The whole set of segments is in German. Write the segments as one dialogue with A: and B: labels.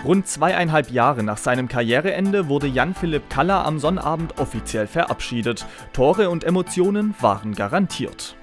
A: Rund 2,5 Jahre nach seinem Karriereende wurde Jan-Philipp Kalla am Sonnabend offiziell verabschiedet. Tore und Emotionen waren garantiert.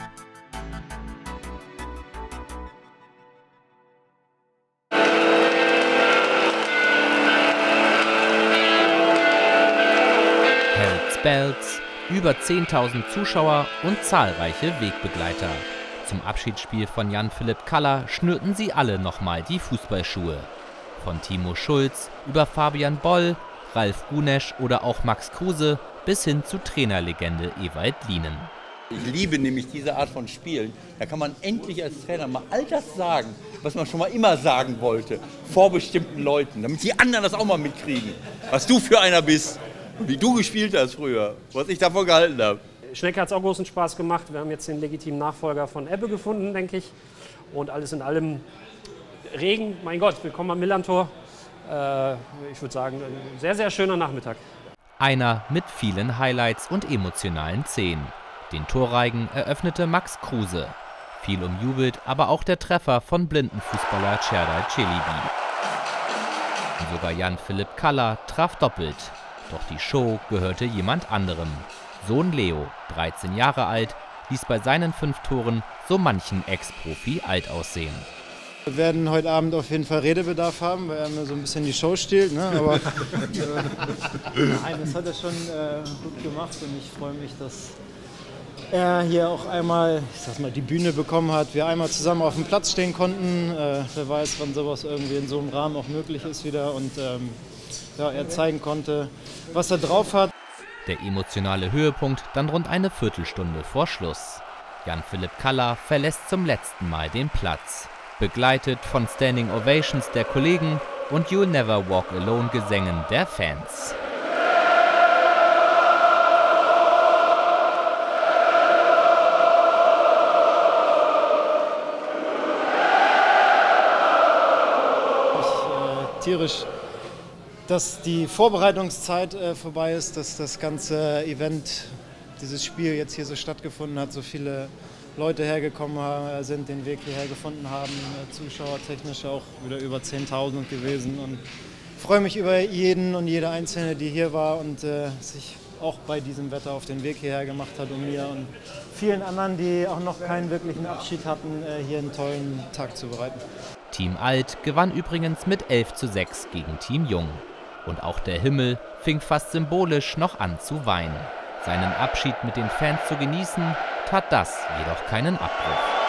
B: Hells Bells, über 10.000 Zuschauer und zahlreiche Wegbegleiter. Zum Abschiedsspiel von Jan-Philipp Kalla schnürten sie alle nochmal die Fußballschuhe. Von Timo Schulz über Fabian Boll, Ralf Gunesch oder auch Max Kruse bis hin zu Trainerlegende Ewald Lienen.
C: Ich liebe nämlich diese Art von Spielen. Da kann man endlich als Trainer mal all das sagen, was man schon mal immer sagen wollte, vor bestimmten Leuten, damit die anderen das auch mal mitkriegen, was du für einer bist, wie du gespielt hast früher, was ich davon gehalten habe.
D: Schnecke hat es auch großen Spaß gemacht. Wir haben jetzt den legitimen Nachfolger von Ebbe gefunden, denke ich. Und alles in allem Regen, mein Gott, willkommen am Millerntor. Ich würde sagen, ein sehr, sehr schöner Nachmittag.
B: Einer mit vielen Highlights und emotionalen Szenen. Den Torreigen eröffnete Max Kruse. Viel umjubelt, aber auch der Treffer von Blindenfußballer Cerdal Celebi. Und sogar Jan-Philipp Kalla traf doppelt. Doch die Show gehörte jemand anderem. Sohn Leo, 13 Jahre alt, ließ bei seinen 5 Toren so manchen Ex-Profi alt aussehen.
E: Wir werden heute Abend auf jeden Fall Redebedarf haben, weil er mir so ein bisschen die Show stiehlt. Ne? Aber nein, das hat er schon gut gemacht und ich freue mich, dass er hier auch einmal, ich sag mal, die Bühne bekommen hat, wir einmal zusammen auf dem Platz stehen konnten. Wer weiß, wann sowas irgendwie in so einem Rahmen auch möglich ist wieder und ja, er zeigen konnte, was er drauf hat.
B: Der emotionale Höhepunkt dann rund eine Viertelstunde vor Schluss. Jan-Philipp Kalla verlässt zum letzten Mal den Platz. Begleitet von Standing Ovations der Kollegen und You'll Never Walk Alone Gesängen der Fans.
E: Tierisch, dass die Vorbereitungszeit vorbei ist, dass das ganze Event, dieses Spiel jetzt hier so stattgefunden hat, so viele Leute hergekommen sind, den Weg hierher gefunden haben, zuschauertechnisch auch wieder über 10.000 gewesen und ich freue mich über jeden und jede Einzelne, die hier war und sich auch bei diesem Wetter auf den Weg hierher gemacht hat, um mir und vielen anderen, die auch noch keinen wirklichen Abschied hatten, hier einen tollen Tag zu bereiten.
B: Team Alt gewann übrigens mit 11:6 gegen Team Jung. Und auch der Himmel fing fast symbolisch noch an zu weinen. Seinen Abschied mit den Fans zu genießen, tat das jedoch keinen Abbruch.